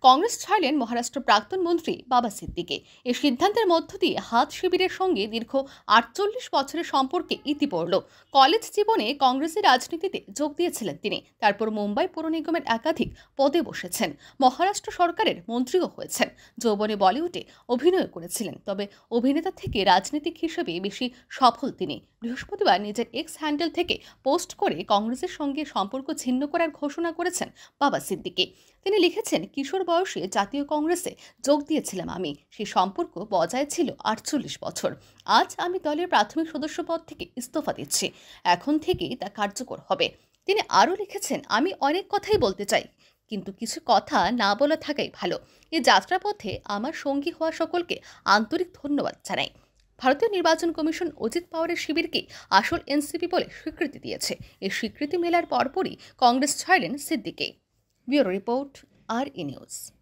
কংগ্রেস ছাড়লেন মহারাষ্ট্র প্রাক্তন মন্ত্রী বাবা সিদ্দিকি। এই সিদ্ধান্তের মধ্য দিয়ে হাত শিবিরের সঙ্গে দীর্ঘ ৪৮ বছরের সম্পর্কে ইতি পড়ল। কলেজ জীবনে কংগ্রেসের রাজনীতিতে যোগ দিয়েছিলেন তিনি। তারপর মুম্বাই পৌর নিগমের একাধিক পদে বসেছেন। মহারাষ্ট্র সরকারের মন্ত্রীও হয়েছেন। যৌবনে বলিউডে অভিনয় করেছিলেন, তবে অভিনেতা থেকে রাজনীতিক হিসেবে বেশি সফল তিনি। বৃহস্পতিবার নিজের এক্স হ্যান্ডেল থেকে পোস্ট করে কংগ্রেসের সঙ্গে সম্পর্ক ছিন্ন করার ঘোষণা করেছেন বাবা সিদ্দিকি। তিনি লিখেছেন, কিশোর বয়সে জাতীয় কংগ্রেসে যোগ দিয়েছিলাম আমি। সেই সম্পর্ক বজায় ছিল ৪৮ বছর। আজ আমি দলের প্রাথমিক সদস্য পদ থেকে ইস্তফা দিচ্ছি। এখন থেকেই তা কার্যকর হবে। তিনি আরও লিখেছেন, আমি অনেক কথাই বলতে চাই, কিন্তু কিছু কথা না বলা থাকাই ভালো। এই যাত্রাপথে আমার সঙ্গী হওয়া সকলকে আন্তরিক ধন্যবাদ জানাই। ভারতীয় নির্বাচন কমিশন অজিত পাওয়ারের শিবিরকে আসল এনসিপি বলে স্বীকৃতি দিয়েছে। এই স্বীকৃতি মেলার পরপরই কংগ্রেস ছাড়লেন Siddiqui. Bureau report, R E news.